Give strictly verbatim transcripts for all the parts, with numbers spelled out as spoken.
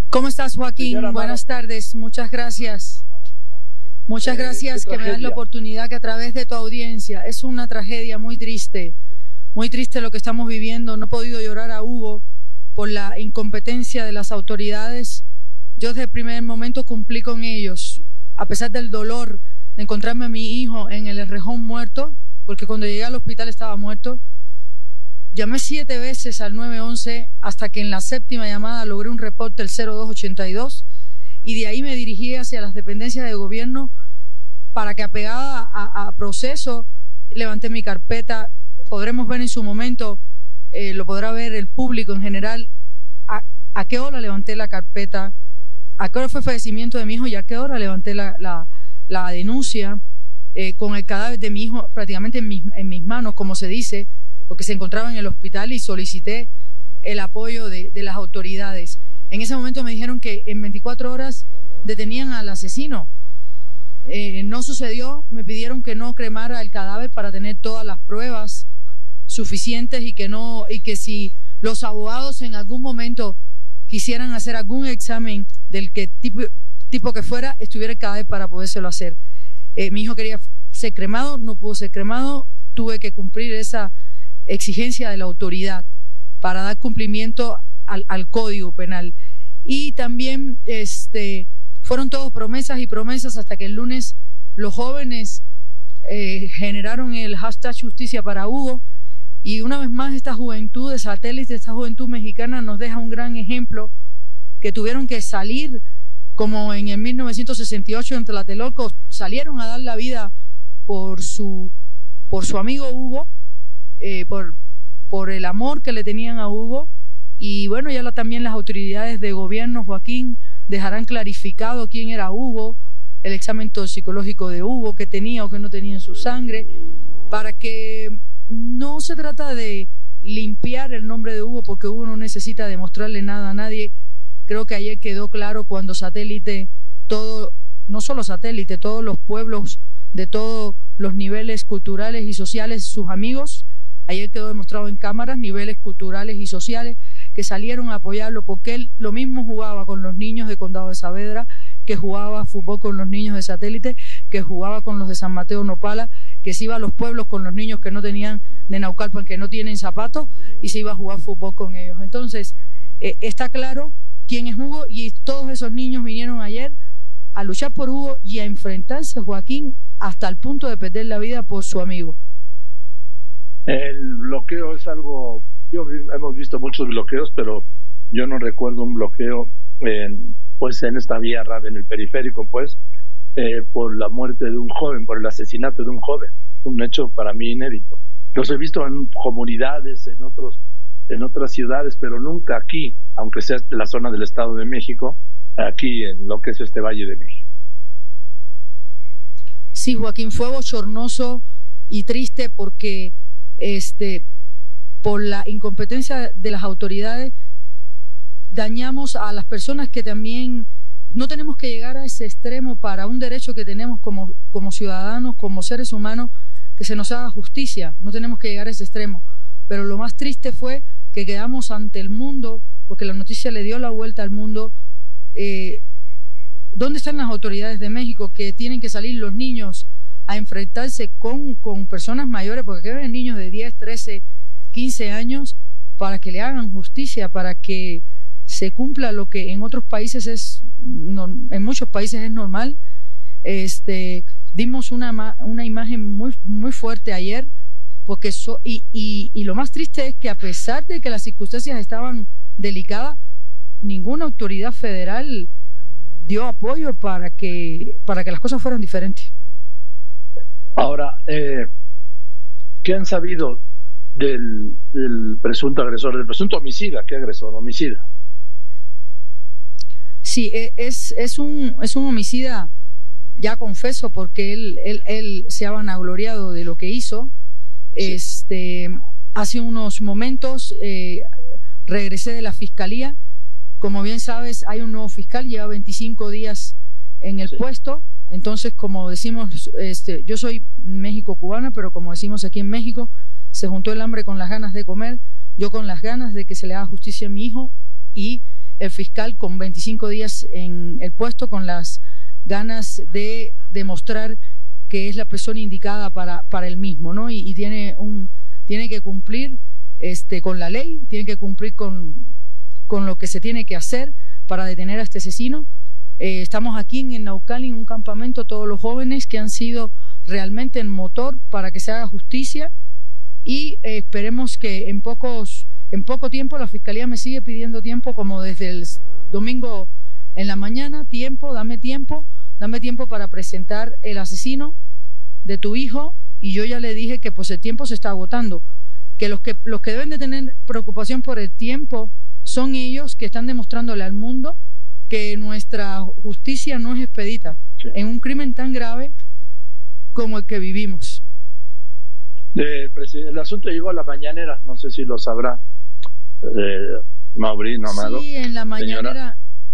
¿Cómo estás, Joaquín? Señora Buenas Mara. tardes, muchas gracias. Muchas Eh, gracias qué que me das la tragedia. oportunidad que a través de tu audiencia, es una tragedia muy triste, muy triste lo que estamos viviendo. No he podido llorar a Hugo por la incompetencia de las autoridades. Yo desde el primer momento cumplí con ellos, a pesar del dolor de encontrarme a mi hijo en el Errejón muerto, porque cuando llegué al hospital estaba muerto. Llamé siete veces al nueve once hasta que en la séptima llamada logré un reporte del cero dos ochenta y dos y de ahí me dirigí hacia las dependencias de gobierno para que, apegada a, a proceso, levanté mi carpeta. Podremos ver en su momento, eh, lo podrá ver el público en general, a, a qué hora levanté la carpeta, a qué hora fue el fallecimiento de mi hijo y a qué hora levanté la, la, la denuncia eh, con el cadáver de mi hijo prácticamente en mis, en mis manos, como se dice, porque se encontraba en el hospital, y solicité el apoyo de, de las autoridades. En ese momento me dijeron que en veinticuatro horas detenían al asesino. Eh, no sucedió, me pidieron que no cremara el cadáver para tener todas las pruebas suficientes y que, no, y que si los abogados en algún momento quisieran hacer algún examen del que tipo, tipo que fuera, estuviera el cadáver para podérselo hacer. Eh, mi hijo quería ser cremado, no pudo ser cremado, tuve que cumplir esa exigencia de la autoridad para dar cumplimiento al, al Código Penal. Y también este, fueron todas promesas y promesas hasta que el lunes los jóvenes eh, generaron el hashtag Justicia para Hugo, y una vez más esta juventud de satélite, esta juventud mexicana nos deja un gran ejemplo, que tuvieron que salir como en el mil novecientos sesenta y ocho en Tlatelolco, salieron a dar la vida por su, por su amigo Hugo, Eh, por, por el amor que le tenían a Hugo. Y bueno, ya la, también las autoridades de gobierno, Joaquín, dejarán clarificado quién era Hugo, el examen toxicológico de Hugo, que tenía o que no tenía en su sangre, para que no se trata de limpiar el nombre de Hugo, porque Hugo no necesita demostrarle nada a nadie. Creo que ayer quedó claro cuando Satélite, todo, no solo Satélite, todos los pueblos de todos los niveles culturales y sociales, sus amigos, ayer quedó demostrado en cámaras, niveles culturales y sociales, que salieron a apoyarlo, porque él lo mismo jugaba con los niños de Condado de Saavedra, que jugaba fútbol con los niños de Satélite, que jugaba con los de San Mateo Nopala, que se iba a los pueblos con los niños que no tenían, de Naucalpan, que no tienen zapatos, y se iba a jugar fútbol con ellos. Entonces, eh, está claro quién es Hugo, y todos esos niños vinieron ayer a luchar por Hugo y a enfrentarse, Joaquín, hasta el punto de perder la vida por su amigo. El bloqueo es algo, yo, hemos visto muchos bloqueos, pero yo no recuerdo un bloqueo en, pues en esta vía rara, en el periférico, pues, eh, por la muerte de un joven, por el asesinato de un joven, un hecho para mí inédito. Los he visto en comunidades, en otros, en otras ciudades, pero nunca aquí, aunque sea la zona del Estado de México, aquí en lo que es este Valle de México. Sí, Joaquín, fue bochornoso y triste porque este, por la incompetencia de las autoridades dañamos a las personas que también no tenemos que llegar a ese extremo para un derecho que tenemos como, como ciudadanos, como seres humanos, que se nos haga justicia. No tenemos que llegar a ese extremo. Pero lo más triste fue que quedamos ante el mundo, porque la noticia le dio la vuelta al mundo. Eh, ¿Dónde están las autoridades de México, que tienen que salir los niños a enfrentarse con, con personas mayores, porque aquí ven niños de diez, trece, quince años, para que le hagan justicia, para que se cumpla lo que en otros países es, en muchos países es normal? Este, dimos una, una imagen muy, muy fuerte ayer, porque so, y, y, y lo más triste es que a pesar de que las circunstancias estaban delicadas, ninguna autoridad federal dio apoyo para que, para que las cosas fueran diferentes. Ahora, eh, ¿qué han sabido del, del presunto agresor, del presunto homicida? ¿Qué agresor? Homicida. Sí, es, es, un, es un homicida, ya confeso, porque él, él, él se ha vanagloriado de lo que hizo. Sí. Este, hace unos momentos eh, regresé de la fiscalía. Como bien sabes, hay un nuevo fiscal, lleva veinticinco días en el sí. puesto. Entonces, como decimos, este, yo soy México-cubana, pero como decimos aquí en México, se juntó el hambre con las ganas de comer, yo con las ganas de que se le haga justicia a mi hijo, y el fiscal con veinticinco días en el puesto, con las ganas de demostrar que es la persona indicada para, para el mismo, ¿no? Y, y tiene, un, tiene que cumplir este, con la ley, tiene que cumplir con, con lo que se tiene que hacer para detener a este asesino. Eh, estamos aquí en Naucali, en un campamento, todos los jóvenes que han sido realmente el motor para que se haga justicia, y eh, esperemos que en pocos en poco tiempo, la Fiscalía me sigue pidiendo tiempo, como desde el domingo en la mañana, tiempo, dame tiempo, dame tiempo para presentar el asesino de tu hijo, y yo ya le dije que pues el tiempo se está agotando, que los que, los que deben de tener preocupación por el tiempo son ellos, que están demostrándole al mundo que nuestra justicia no es expedita, sí, en un crimen tan grave como el que vivimos. El, el asunto llegó a la mañanera, no sé si lo sabrá. Eh, Maurín Amado. Sí, en la mañanera. Señora,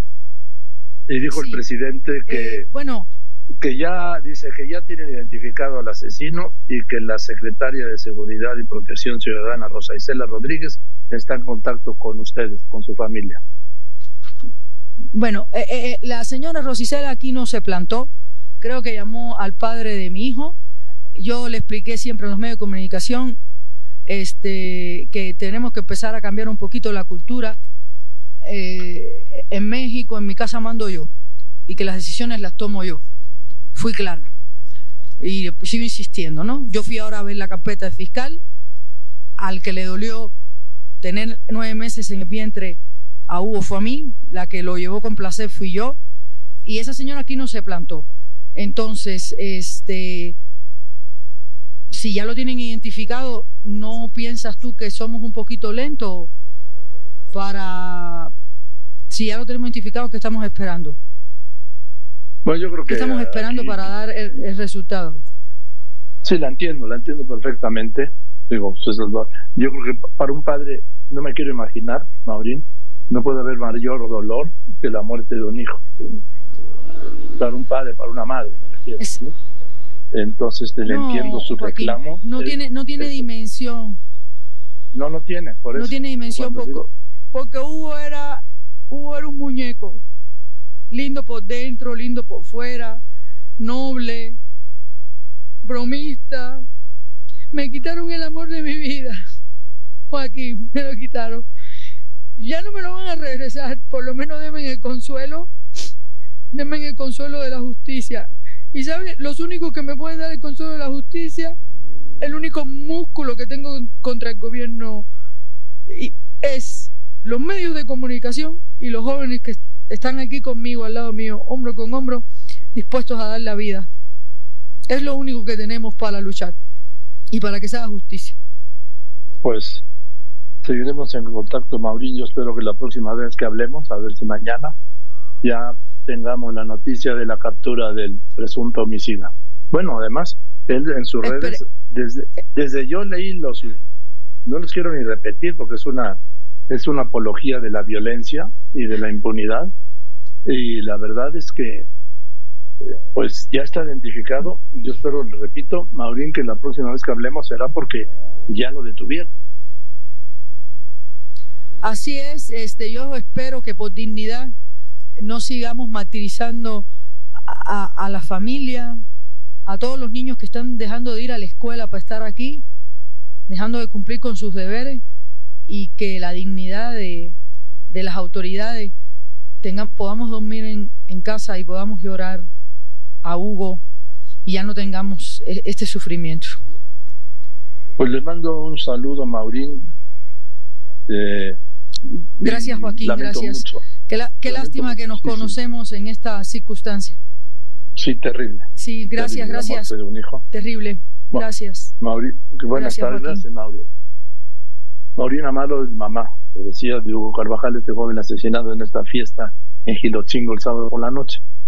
y dijo sí, el presidente que, eh, bueno, que ya dice que ya tienen identificado al asesino y que la secretaria de Seguridad y Protección Ciudadana, Rosa Isela Rodríguez, está en contacto con ustedes, con su familia. Bueno, eh, eh, la señora Rosa Isela aquí no se plantó, creo que llamó al padre de mi hijo. Yo le expliqué siempre en los medios de comunicación Este, que tenemos que empezar a cambiar un poquito la cultura. Eh, en México, en mi casa mando yo, y que las decisiones las tomo yo. Fui clara y sigo insistiendo, ¿no? Yo fui ahora a ver la carpeta del fiscal. Al que le dolió tener nueve meses en el vientre a Hugo fue a mí, la que lo llevó con placer fui yo, y esa señora aquí no se plantó. Entonces, este si ya lo tienen identificado, ¿no piensas tú que somos un poquito lentos para... Si ya lo tenemos identificado, ¿qué estamos esperando? Bueno, yo creo que... ¿Qué estamos esperando aquí para dar el, el resultado? Sí, la entiendo, la entiendo perfectamente. Digo, pues, yo creo que para un padre, no me quiero imaginar, Maurín, no puede haber mayor dolor que la muerte de un hijo. Para un padre, para una madre, me refiero, es... ¿sí? Entonces te le no, entiendo su Joaquín, reclamo. No es, tiene, no tiene es, dimensión. No, no tiene, por no eso. No tiene dimensión porque, porque Hugo era, Hugo era un muñeco. Lindo por dentro, lindo por fuera, noble, bromista. Me quitaron el amor de mi vida. Joaquín, me lo quitaron. Ya no me lo van a regresar, por lo menos denme el consuelo, denme el consuelo de la justicia. Y ¿saben? Los únicos que me pueden dar el consuelo de la justicia, el único músculo que tengo contra el gobierno es los medios de comunicación y los jóvenes que están aquí conmigo, al lado mío, hombro con hombro, dispuestos a dar la vida. Es lo único que tenemos para luchar y para que se haga justicia. Pues seguiremos en contacto, Maurín. Yo espero que la próxima vez que hablemos, a ver si mañana ya tengamos la noticia de la captura del presunto homicida. Bueno, además, él en sus Espere. redes, desde, desde yo leí los, no los quiero ni repetir porque es una, es una apología de la violencia y de la impunidad, y la verdad es que pues ya está identificado. Yo espero, le repito, Maurín, que la próxima vez que hablemos será porque ya lo detuvieron. Así es, este, yo espero que por dignidad no sigamos martirizando a, a, a la familia, a todos los niños que están dejando de ir a la escuela para estar aquí, dejando de cumplir con sus deberes, y que la dignidad de, de las autoridades tengan, podamos dormir en, en casa y podamos llorar a Hugo y ya no tengamos este sufrimiento. Pues les mando un saludo, Maurín. Eh, gracias, Joaquín, gracias. Mucho. Qué, la, qué lástima mucho. que nos sí, conocemos sí. en esta circunstancia. Sí, terrible. Sí, gracias, terrible, gracias. De un hijo. Terrible, bueno, gracias. Maurín, buenas gracias, tardes, gracias, Maurín. Maurín Amado es mamá, le decía, de Hugo Carvajal, este joven asesinado en esta fiesta en Gilotzingo el sábado por la noche.